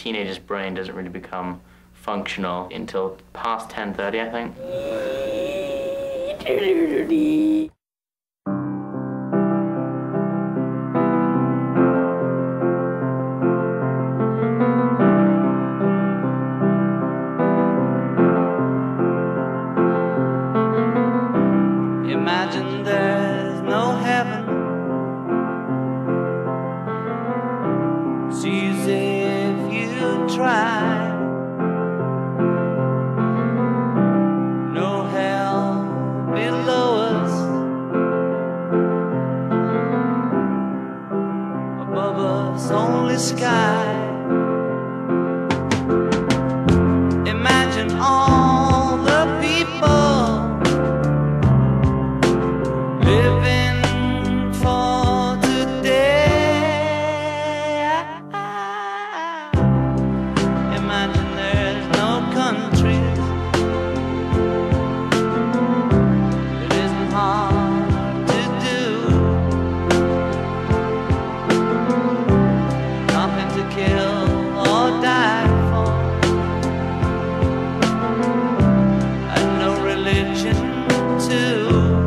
teenager's brain doesn't really become functional until past 10:30, I think. Imagine there's no heaven. It's easy if you try. No hell below us, above us only sky. Imagine all the people living for today. Imagine there's no countries. It isn't hard to do. Nothing to kill or die for, and no religion too.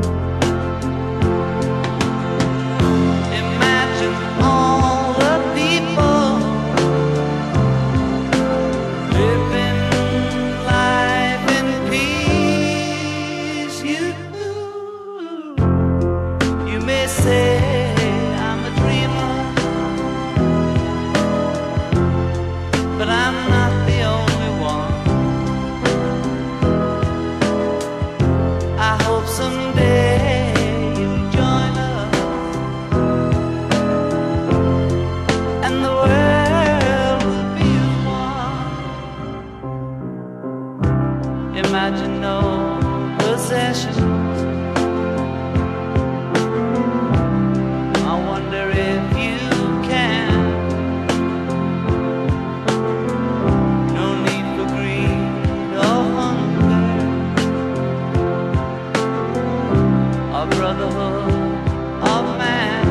But I'm not the only one. I hope someday you'll join us, and the world will be as one. Imagine no possessions. I wonder if you can. A brotherhood of man.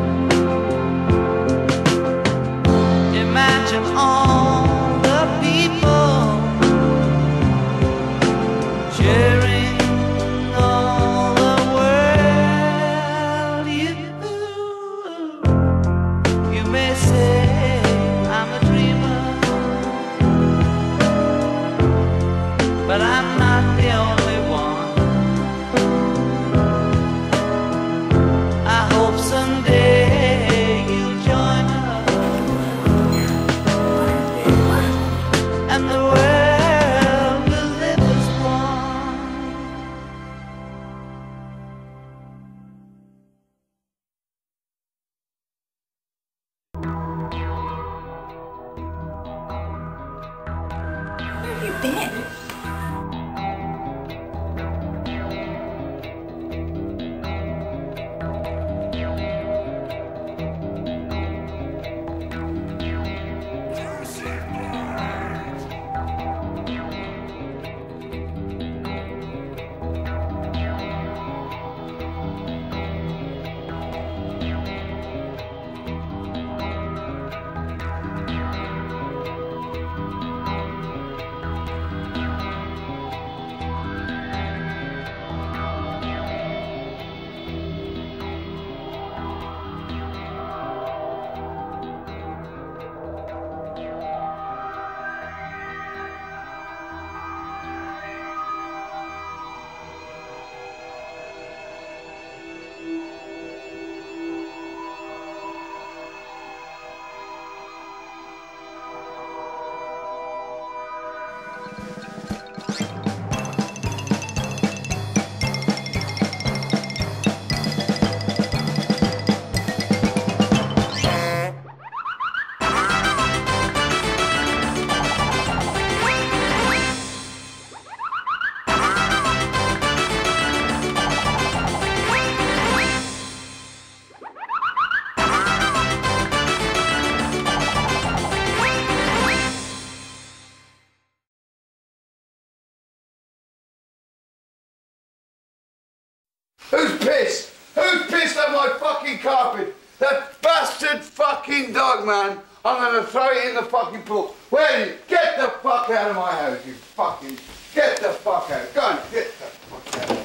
Imagine all the people sharing all the world. You may say I'm a dreamer, but I'm not the only one. Someday you'll join us, and the world will live as one. Where have you been? Who's pissed? Who's pissed on my fucking carpet? That bastard fucking dog, man. I'm gonna throw it in the fucking pool. Where are you? Get the fuck out of my house, you fucking... Get the fuck out. Go on, get the fuck out.